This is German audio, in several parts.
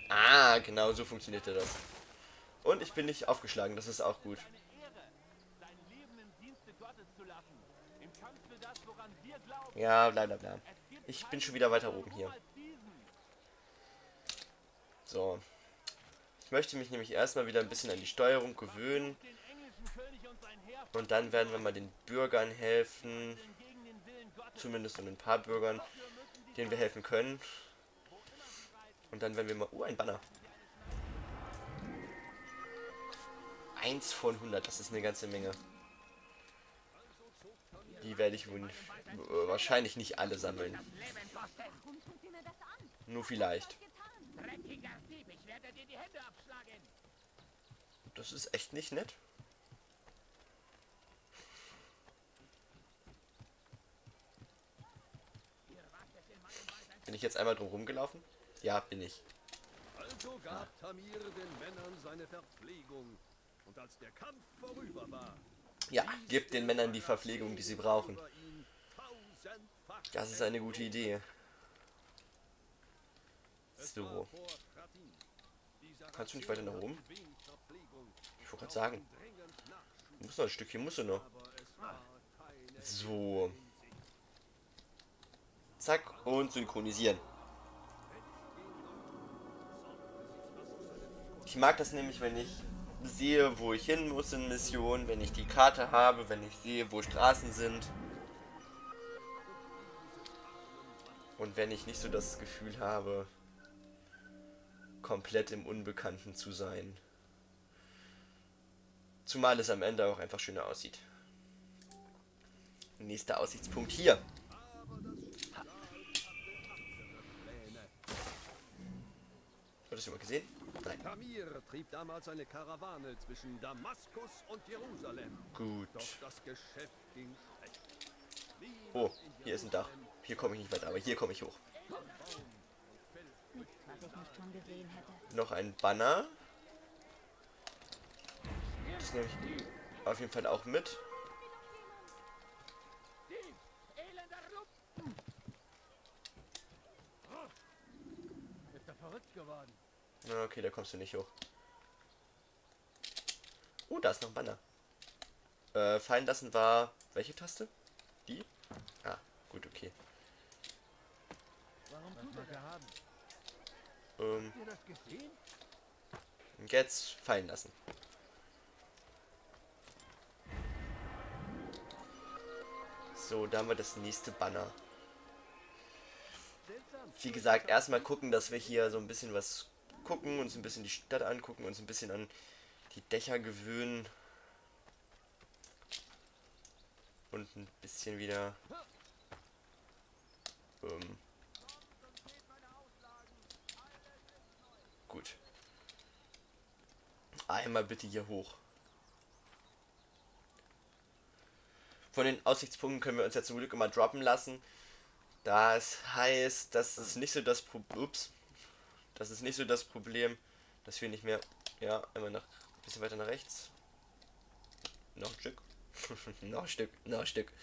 Ah, genau, so funktionierte das. Und ich bin nicht aufgeschlagen, das ist auch gut. Ja, bla bla bla. Ich bin schon wieder weiter oben hier. So. Ich möchte mich nämlich erstmal wieder ein bisschen an die Steuerung gewöhnen. Und dann werden wir mal den Bürgern helfen. Zumindest ein paar Bürgern, denen wir helfen können. Und dann werden wir mal... ein Banner. 1 von 100, das ist eine ganze Menge. Die werde ich wohl wahrscheinlich nicht alle sammeln. Nur vielleicht. Das ist echt nicht nett. Bin ich jetzt einmal drum rumgelaufen? Ja, bin ich. Also gab Tamir den Männern seine Verpflegung. Und als der Kampf vorüber war, Ja, gebt den Männern die Verpflegung, die sie brauchen. Das ist eine gute Idee. So. Kannst du nicht weiter nach oben? Ich wollte gerade sagen. Muss noch ein Stückchen, musst du noch. So. Zack, und synchronisieren. Ich mag das nämlich, wenn ich sehe, wo ich hin muss in Missionen, wenn ich die Karte habe, wenn ich sehe, wo Straßen sind. Und wenn ich nicht so das Gefühl habe, komplett im Unbekannten zu sein. Zumal es am Ende auch einfach schöner aussieht. Nächster Aussichtspunkt hier. Hat das jemand gesehen? Nein. Tamir trieb damals eine Karawane zwischen Damaskus und Jerusalem. Gut. Doch das Geschäft ging schlecht. Oh, hier ist ein Dach. Hier komme ich nicht weiter, aber hier komme ich hoch. Noch ein Banner. Das nehme ich auf jeden Fall auch mit. Ist er verrückt geworden? Okay, da kommst du nicht hoch. Oh, da ist noch ein Banner. Fallen lassen war... Welche Taste? Die? Ah, gut, okay. Warum tut er das? Habt ihr das gesehen? Und jetzt fallen lassen. So, da haben wir das nächste Banner. Wie gesagt, erstmal gucken, dass wir hier so ein bisschen was gucken, uns ein bisschen die Stadt angucken, uns ein bisschen an die Dächer gewöhnen. Und ein bisschen wieder... gut. Einmal bitte hier hoch. Von den Aussichtspunkten können wir uns ja zum Glück immer droppen lassen. Das heißt, das ist nicht so das Problem. Das ist nicht so das Problem, dass wir nicht mehr. Ja, einmal noch ein bisschen weiter nach rechts. Noch ein Stück. Noch ein Stück. Noch ein Stück.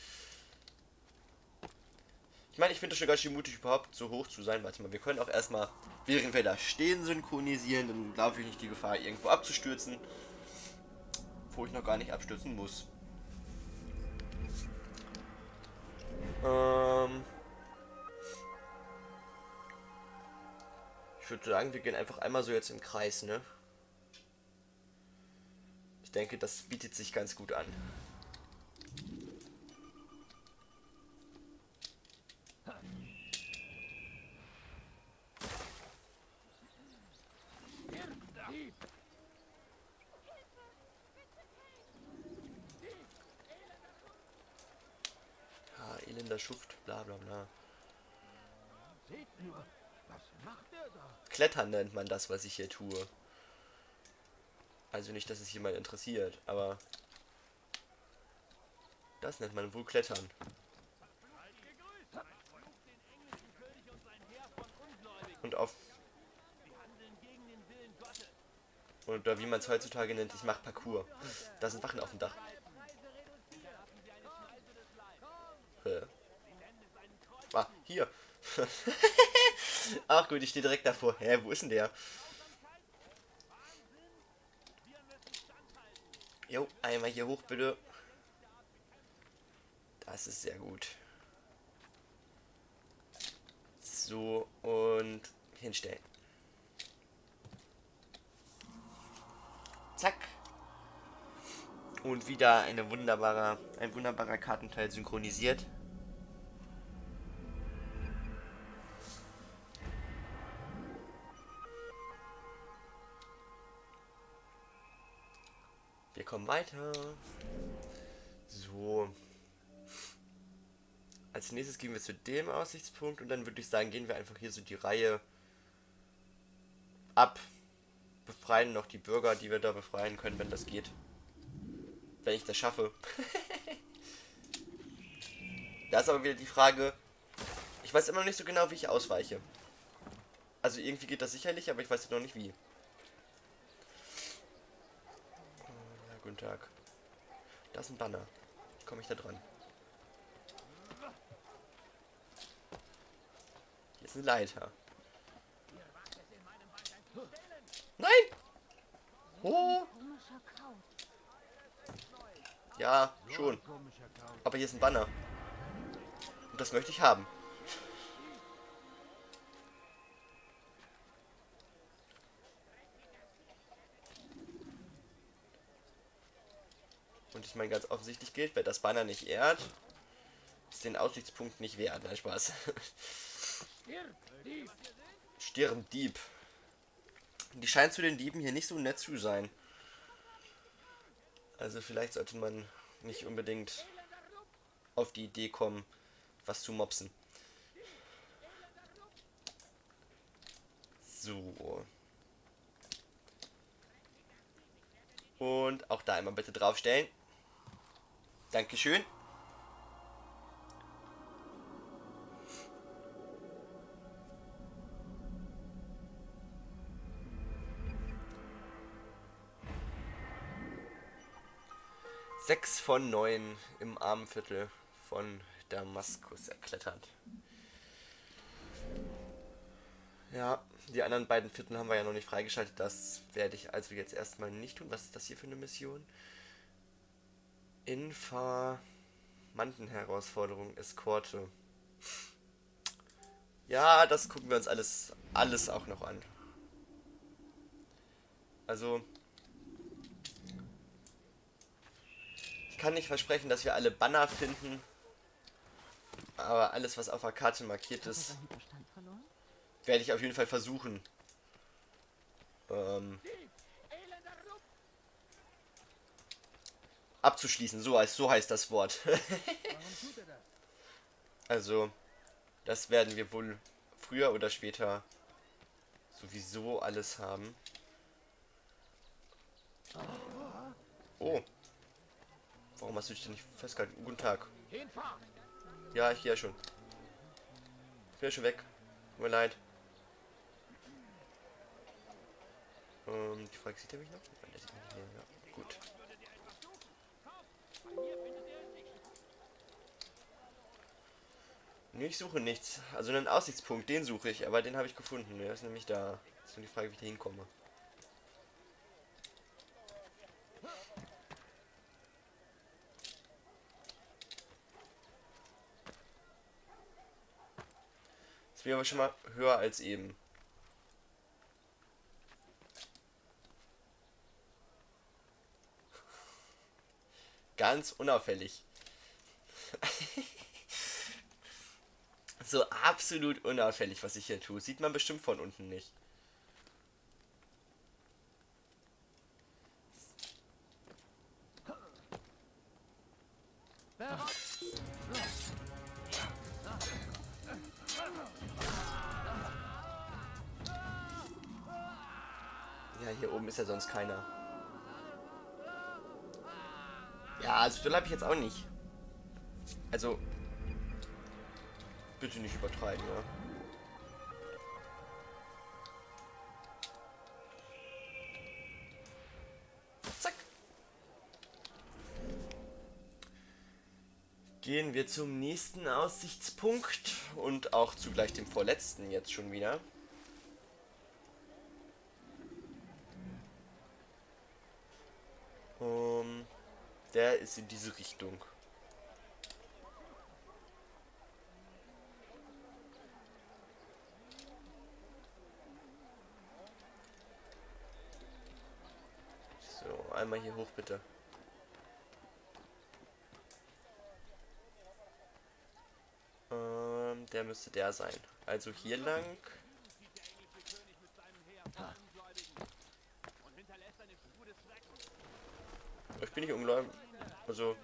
Ich meine, ich finde es schon ganz schön mutig, überhaupt so hoch zu sein. Warte mal, wir können auch erstmal, während wir da stehen, synchronisieren. Dann laufe ich nicht die Gefahr, irgendwo abzustürzen. Wo ich noch gar nicht abstürzen muss. Ich würde sagen, wir gehen einfach einmal so jetzt im Kreis, ne? Ich denke, das bietet sich ganz gut an. Ja, elender Schuft, bla bla bla. Seht nur, was macht er da? Klettern nennt man das, was ich hier tue. Also nicht, dass es jemand interessiert, aber das nennt man wohl Klettern. Und auf... Oder wie man es heutzutage nennt, ich mache Parkour. Da sind Wachen auf dem Dach. Ah, hier. Ach gut, ich stehe direkt davor. Hä, wo ist denn der? Jo, einmal hier hoch, bitte. Das ist sehr gut. So, und hinstellen. Zack. Und wieder ein wunderbarer Kartenteil synchronisiert. Wir kommen weiter. So. Als nächstes gehen wir zu dem Aussichtspunkt und dann würde ich sagen, gehen wir einfach hier so die Reihe ab. Befreien noch die Bürger, die wir da befreien können, wenn das geht. Wenn ich das schaffe. Da ist aber wieder die Frage, ich weiß immer noch nicht so genau, wie ich ausweiche. Also irgendwie geht das sicherlich, aber ich weiß noch nicht wie. Ja, guten Tag. Da ist ein Banner. Wie komme ich da dran? Hier ist eine Leiter. Nein! Oh! Ja, schon. Aber hier ist ein Banner. Und das möchte ich haben. Und ich meine, ganz offensichtlich gilt, wer das Banner nicht ehrt, ist den Aussichtspunkt nicht wert. Nein, Spaß. Stirndieb. Die scheint zu den Dieben hier nicht so nett zu sein. Also vielleicht sollte man nicht unbedingt auf die Idee kommen, was zu mopsen. So. Und auch da einmal bitte draufstellen. Dankeschön. Sechs von 9 im Armenviertel von Damaskus erklettert. Ja, die anderen beiden Viertel haben wir ja noch nicht freigeschaltet. Das werde ich also jetzt erstmal nicht tun. Was ist das hier für eine Mission? Informantenherausforderung, Eskorte. Ja, das gucken wir uns alles auch noch an. Also, ich kann nicht versprechen, dass wir alle Banner finden. Aber alles, was auf der Karte markiert ist, werde ich auf jeden Fall versuchen. Abzuschließen, so heißt das Wort. Also, das werden wir wohl früher oder später sowieso alles haben. Oh. Warum hast du dich denn nicht festgehalten? Guten Tag. Ja, ich gehe ja schon. Ich bin ja schon weg. Tut mir leid. Die Frage, sieht er mich noch? Nein, der sieht mich nicht mehr. Ja, gut. Nee, ich suche nichts. Also einen Aussichtspunkt, den suche ich, aber den habe ich gefunden. Der ist nämlich da. Ist nur die Frage, wie ich da hinkomme. Das wäre aber schon mal höher als eben. Ganz unauffällig. So absolut unauffällig, was ich hier tue. Sieht man bestimmt von unten nicht. Ja, hier oben ist ja sonst keiner. Ja, also so habe ich jetzt auch nicht. Also, bitte nicht übertreiben, ja. Zack. Gehen wir zum nächsten Aussichtspunkt und auch zugleich dem vorletzten jetzt schon wieder. Der ist in diese Richtung. So, einmal hier hoch bitte. Der müsste der sein. Also hier lang. Ich bin nicht ungläubig. Also.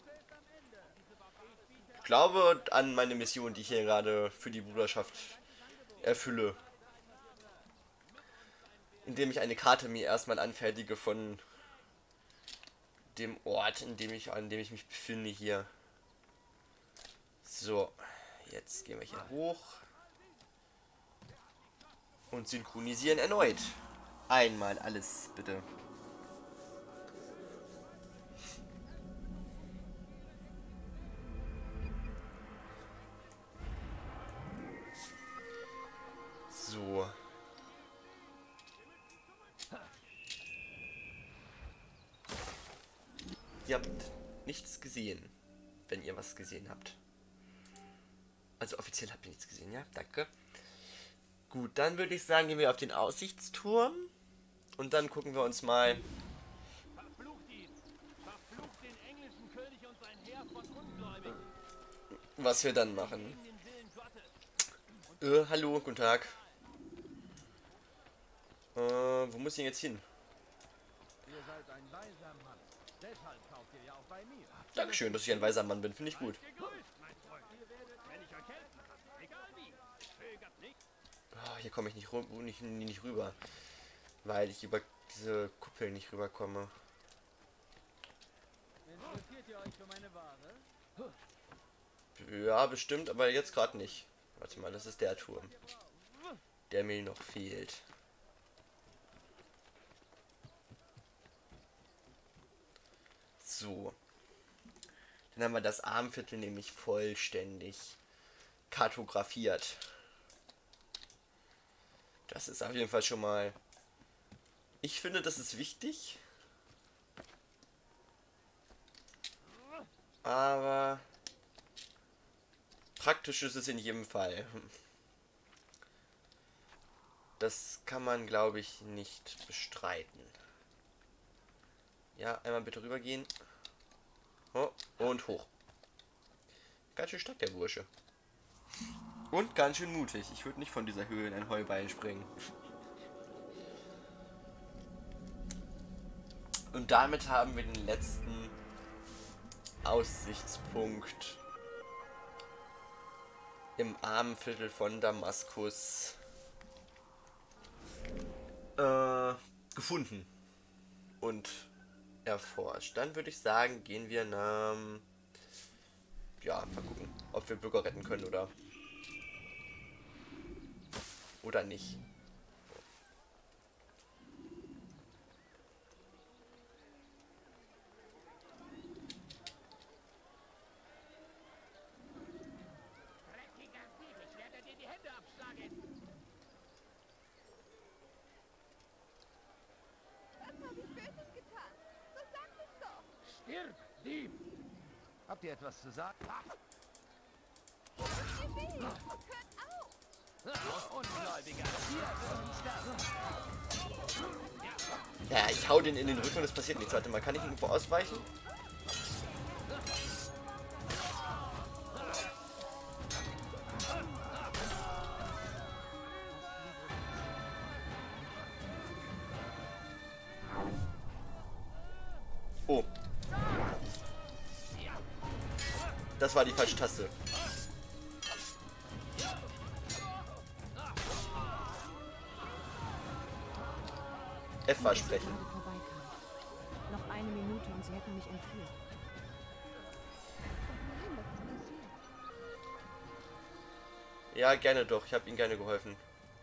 Ich glaube an meine Mission, die ich hier gerade für die Bruderschaft erfülle. Indem ich eine Karte mir erstmal anfertige von dem Ort, an dem ich mich befinde hier. So, jetzt gehen wir hier hoch und synchronisieren erneut. Einmal alles, bitte. So. Ihr habt nichts gesehen, wenn ihr was gesehen habt. Also offiziell habt ihr nichts gesehen, ja? Danke. Gut, dann würde ich sagen, gehen wir auf den Aussichtsturm. Und dann gucken wir uns mal... Verflucht ihn! Verflucht den englischen König und sein Heer von Ungläubigen! was wir dann machen. Gegen den Willen Gottes! Hallo, guten Tag. Wo muss ich denn jetzt hin? Ihr seid ein weiser Mann. Deshalb kauft ihr ja auch bei mir. Dankeschön, dass ich ein weiser Mann bin, finde ich gut. Gegrüßt, mein Freund. Wenn ich euch helfen kann, egal wie, zögert nicht. Oh, hier komme ich nicht rüber. Weil ich über diese Kuppel nicht rüberkomme. Interessiert ihr euch für meine Ware? Ja, bestimmt, aber jetzt gerade nicht. Warte mal, das ist der Turm, der mir noch fehlt. So. Dann haben wir das Armviertel nämlich vollständig kartografiert. Das ist auf jeden Fall schon mal... Ich finde, das ist wichtig. Aber... praktisch ist es in jedem Fall. Das kann man, glaube ich, nicht bestreiten. Ja, einmal bitte rübergehen. Oh, und hoch. Ganz schön stark, der Bursche. Und ganz schön mutig. Ich würde nicht von dieser Höhe in ein Heuballen springen. Und damit haben wir den letzten Aussichtspunkt im Armenviertel von Damaskus gefunden und erforscht. Dann würde ich sagen, gehen wir nach... Ja, mal gucken, ob wir Bürger retten können oder nicht. Dreckiger Dieb, ich werde dir die Hände abschlagen! Was habe ich Böses getan? So sag es doch. Stirb, Dieb! Habt ihr etwas zu sagen? Ihr weh. Hört auf. Ungläubiger, hier wird sterben! Ja, ich hau den in den Rücken und es passiert nichts. Warte mal, kann ich irgendwo ausweichen? Oh. Das war die falsche Taste. F war sprechen. Noch eine Minute und sie hätten mich entführt. Nein, was ist passiert? Ja, gerne doch. Ich habe Ihnen gerne geholfen.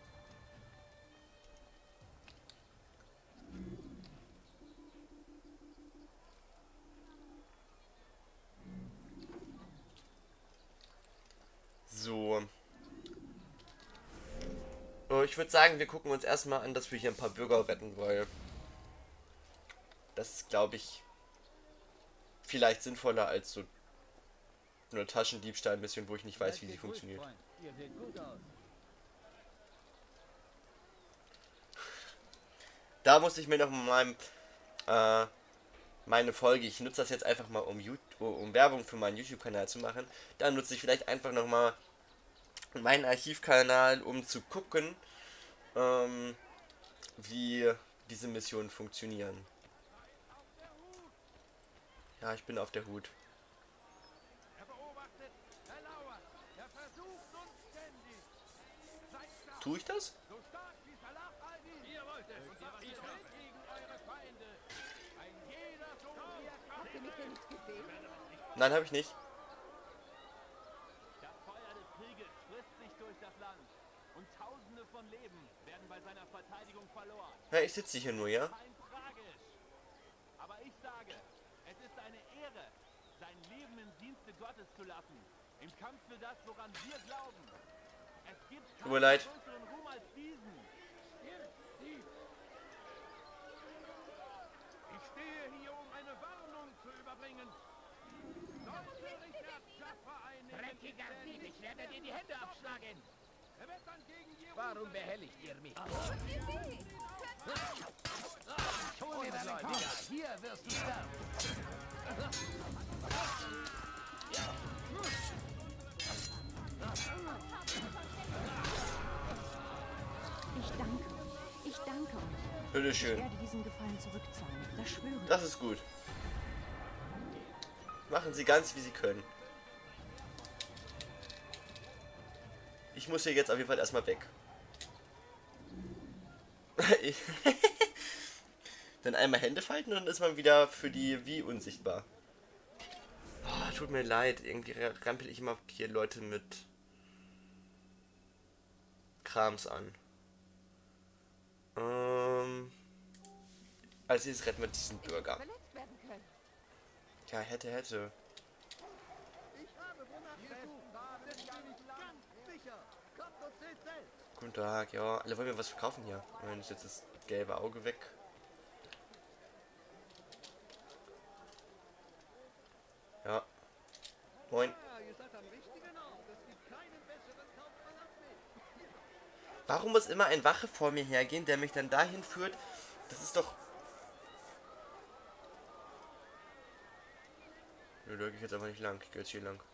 So. Ich würde sagen, wir gucken uns erstmal an, dass wir hier ein paar Bürger retten, weil das ist, glaube ich, vielleicht sinnvoller als so eine Taschendiebstahl-Mission, wo ich nicht weiß, wie sie funktioniert. Ihr seht gut aus. Da muss ich mir noch mal meine Folge, ich nutze das jetzt einfach mal, um Werbung für meinen YouTube-Kanal zu machen. Dann nutze ich vielleicht einfach noch mal meinen Archivkanal, um zu gucken, wie diese Missionen funktionieren. Ja, ich bin auf der Hut. Er beobachtet, er lauert, er versucht uns ständig. Seid stark, Tue ich das? so stark wie Salah al-Din. Ihr wollt es, und was ihr wollt gegen eure Feinde. Ein jeder so wie er kann. Habt ihr mich denn nicht gesehen? Nein, habe ich nicht. Das Feuer des Krieges frisst sich durch das Land und Tausende von Leben werden bei seiner Verteidigung verloren. Ja, ich sitze hier nur, ja? Kein tragisch. Aber ich sage, es ist eine Ehre, sein Leben im Dienste Gottes zu lassen. Im Kampf für das, woran wir glauben. Es gibt Tut mir leid. größeren Ruhm als diesen. Ich stehe hier, um eine Warnung zu überbringen. Sollte Richard Jaffa einnehmen, Dreckiger Dieb, ich werde dir die Hände abschlagen. er wird dann gegen Jerusalem... Warum behelligt ihr mich? Ungläubiger, hier wirst du sterben. Ich danke euch. Ich danke euch. Ich Bitteschön. werde diesen Gefallen zurückzahlen. Das schwöre ich. Das ist gut. Machen Sie ganz, wie Sie können. Ich muss hier jetzt auf jeden Fall erstmal weg. Dann einmal Hände falten und dann ist man wieder für die wie unsichtbar. Oh, tut mir leid, irgendwie rampel ich immer hier Leute mit Krams an. Als nächstes retten wir diesen Bürger. Verletzt werden können. Ja, hätte. Ich habe wonach ihr sucht. Das bin ich ganz sicher. Kommt und seht selbst. Guten Tag, ja. Alle wollen mir was verkaufen hier. Dann ist jetzt das gelbe Auge weg. Ja. Moin. Ja, ihr seid am richtigen Ort. Es gibt keinen besseren Kaufmann als mich. Warum muss immer ein Wache vor mir hergehen, der mich dann dahin führt? Das ist doch... Nö, da gehe ich jetzt aber nicht lang. Ich gehe jetzt hier lang.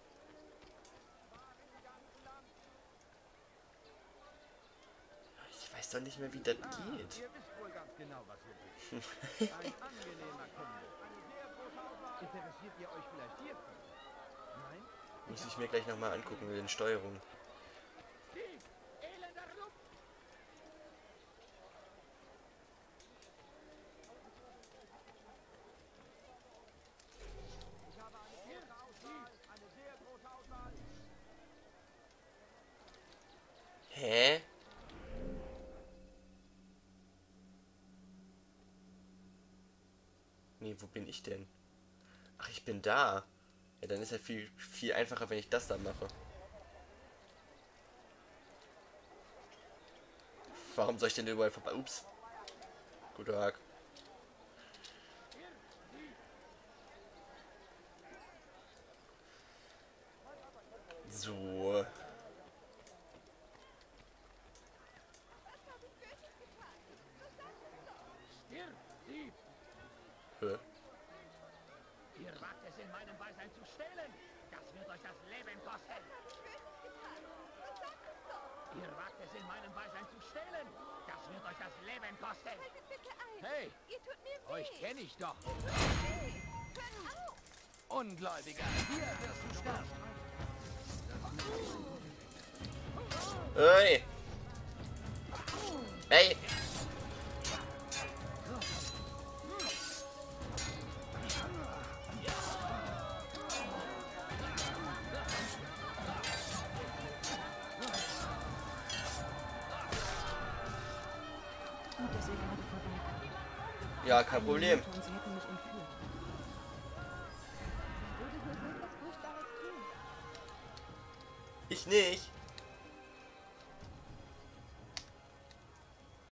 Ich weiß doch nicht mehr, wie das geht. Ihr wisst wohl ganz genau, was ihr tut. Ein angenehmer Kunde. Interessiert ihr euch vielleicht hierfür? Nein? Muss ich mir gleich nochmal angucken mit den Steuerungen. Elender Lump! Hä? Nee, wo bin ich denn? Ach, ich bin da. Ja, dann ist ja viel einfacher, wenn ich das dann mache. Warum soll ich denn überall vorbei? Ups. Guten Tag. So. Stirb, Dieb! Hä? Ihr wagt es in meinem Beisein zu stehlen. Das wird euch das Leben kosten. Ihr wagt es in meinem Beisein zu stehlen. Das wird euch das Leben kosten. Haltet bitte ein. Hey, Ihr tut mir weh. euch kenne ich doch. Hört auf. Ungläubiger, hier wirst du sterben. Ey! Ey! Gut, dass ihr gerade vorbeikamt. Ja, kein Problem. Und sie hätten mich entführt. Würde hier so etwas Furchtbares tun. Ich nicht.